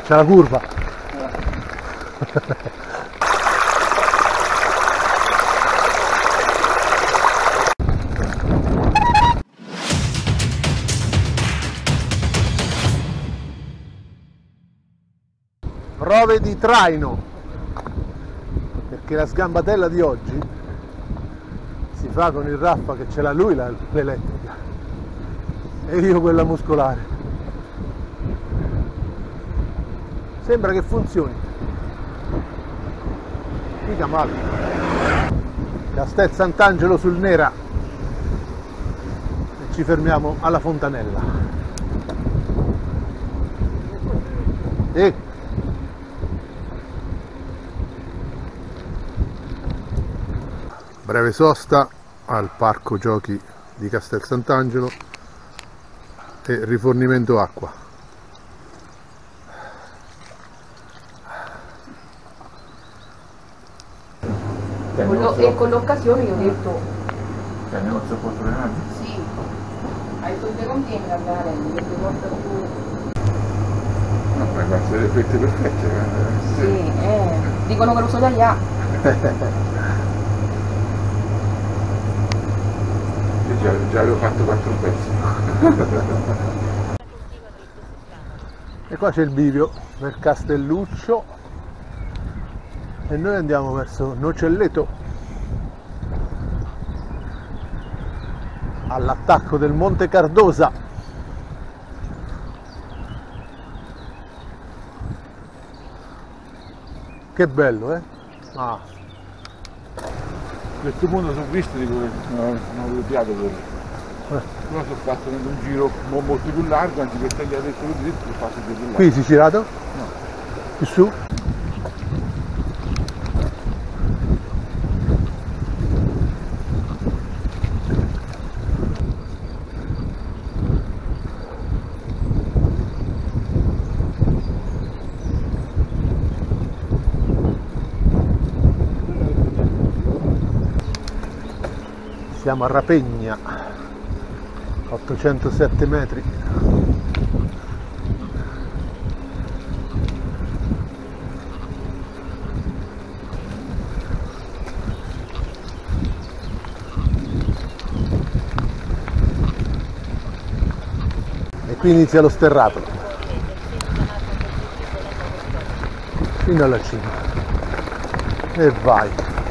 c'è la curva. Prove di traino, perché la sgambatella di oggi si fa con il Raffa che ce l'ha lui l'elettrica e io quella muscolare. Sembra che funzioni, mica male. Castel Sant'Angelo sul Nera e ci fermiamo alla Fontanella. Breve sosta al parco giochi di Castel Sant'Angelo e rifornimento acqua. E con l'occasione io ho detto che negozio porto sì, hai detto due contieni da Benarelli, che ti porta tu. No, ma guarda le fette perfette. Sì, dicono che lo so da là. Io già avevo fatto 4 pezzi. E qua c'è il bivio del Castelluccio e noi andiamo verso Nocelleto, all'attacco del Monte Cardosa. Che bello, eh? Ah. A questo punto sono visto, dico che non avevo piato quello. Però sono fatto un giro molto più largo, anche per tagliare solo dritto, lo faccio più largo. Qui si è girato? No. Più su? Siamo a Rapegna, 807 metri. E qui inizia lo sterrato, fino alla cima. E vai!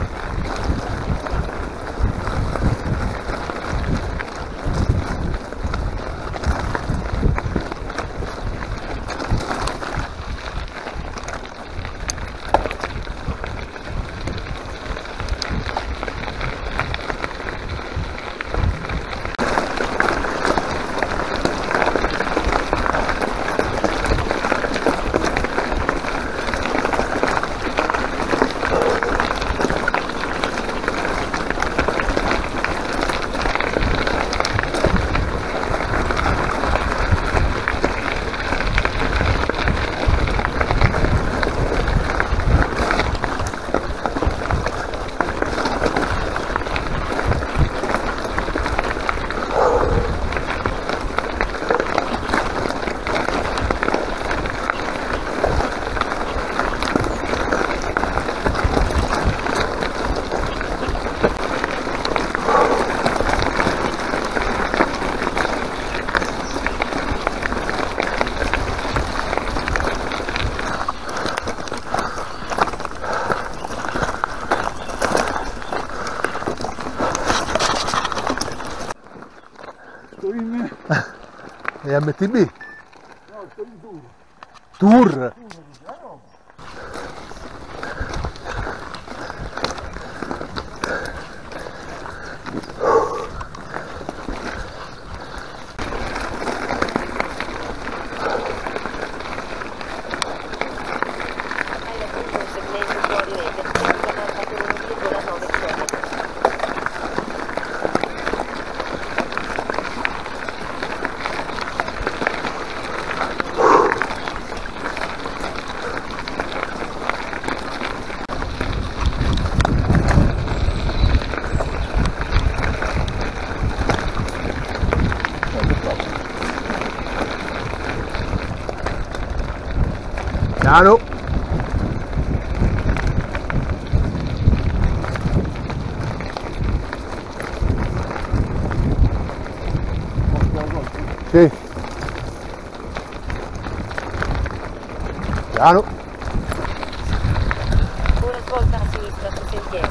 E MTB? No, sto in tour. Tour? Piano. Sì. Piano. Una svolta a sinistra sul sentiero.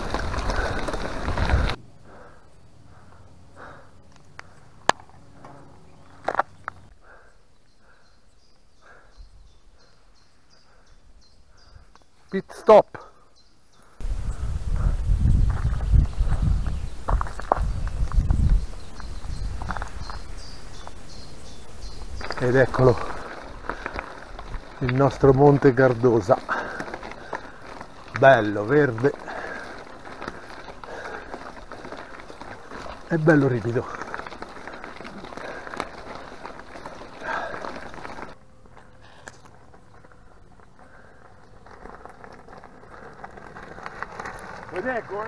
Pit stop. Ed eccolo il nostro Monte Cardosa, bello verde e bello ripido. Ed ecco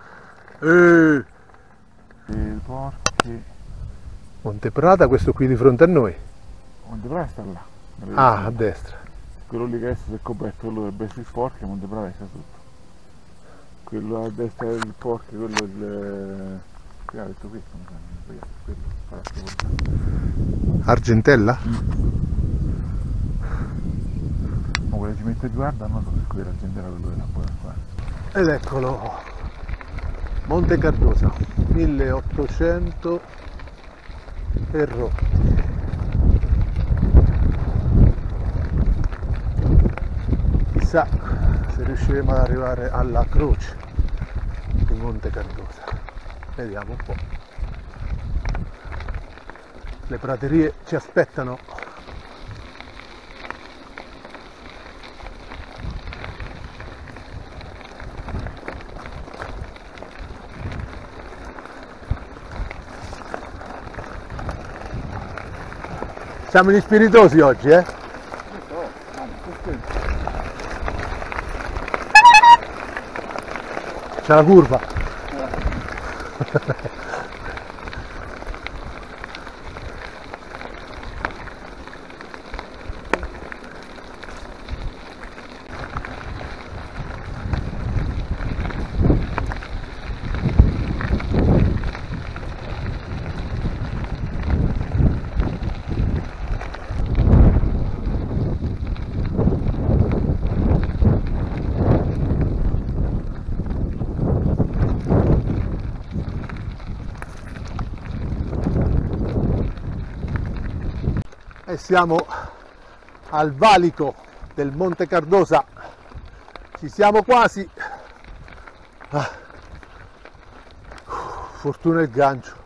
il porchi. Monte Prata, questo qui di fronte a noi. Monte Prata sta là. Ah, a destra. Quello lì che adesso si è coperto, quello dovrebbe essere il porco, e Monte Prata sta sotto. Quello a destra è il porco, quello è il... Che ha detto questo? Mi sa, quello, Argentella? Ma quella ci mette guarda, non so se quella Argentella quello della qua. Ed eccolo, Monte Cardosa, 1800 e rotti. Chissà se riusciremo ad arrivare alla croce di Monte Cardosa. Vediamo un po'. Le praterie ci aspettano. Siamo gli spiritosi oggi, eh? C'è la curva. E siamo al valico del Monte Cardosa, ci siamo quasi. Fortuna il gancio.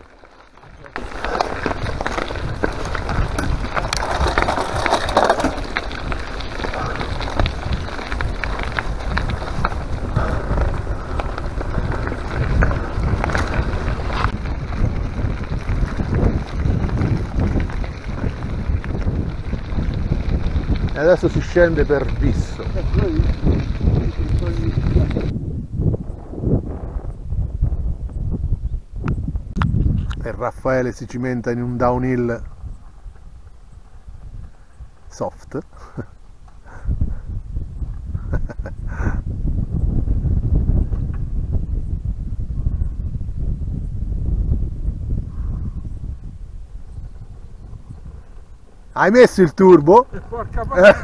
E adesso si scende per Visso. E Raffaele si cimenta in un downhill soft. Hai messo il turbo? Porca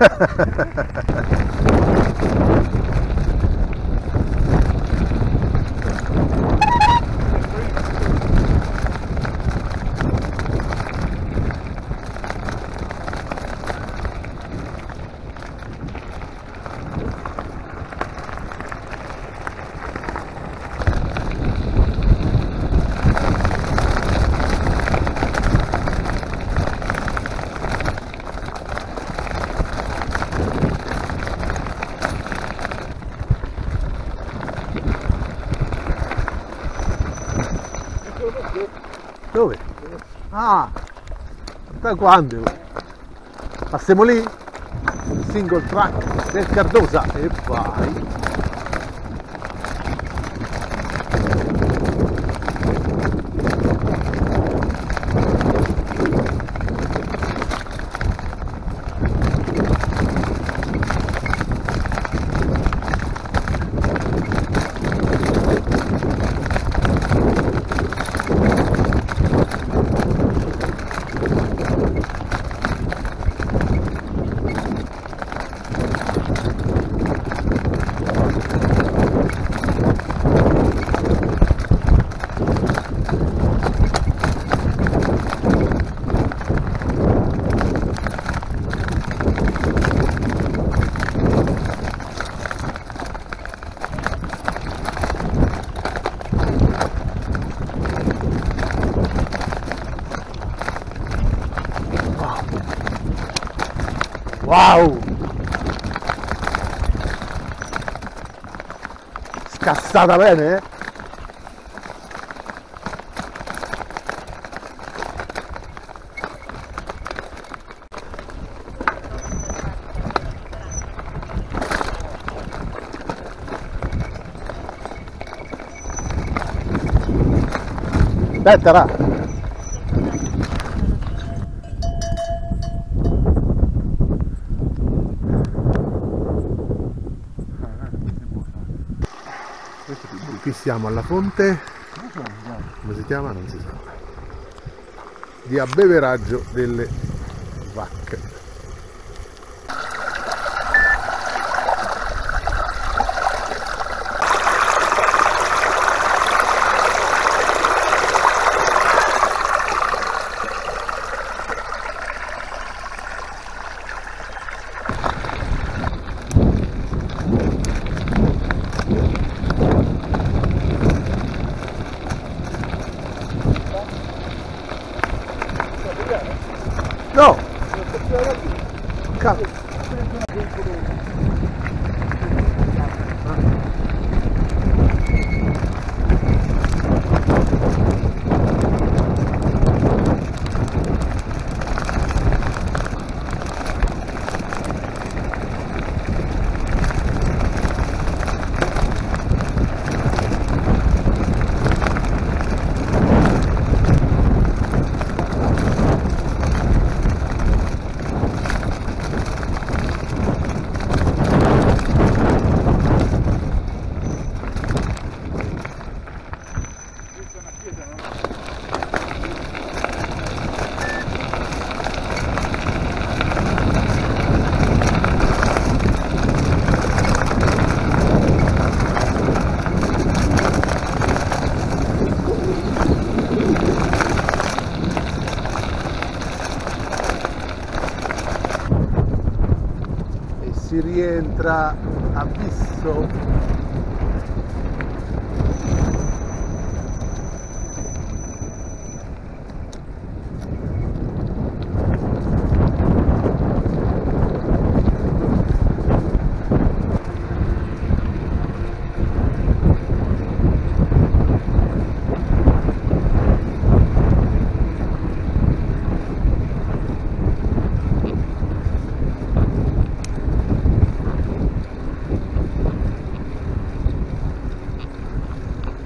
Dove? Ah, da quando? Passiamo lì? Single track del Cardosa e vai! Wow! Scassata bene, eh? Aspetta, là. Qui siamo alla fonte, come si chiama? Non si sa, di abbeveraggio delle vacche. No! Cazzo! Si rientra a Visso.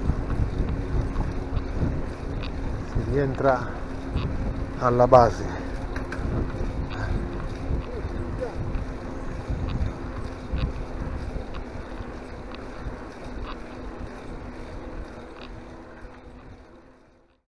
Rientra alla base.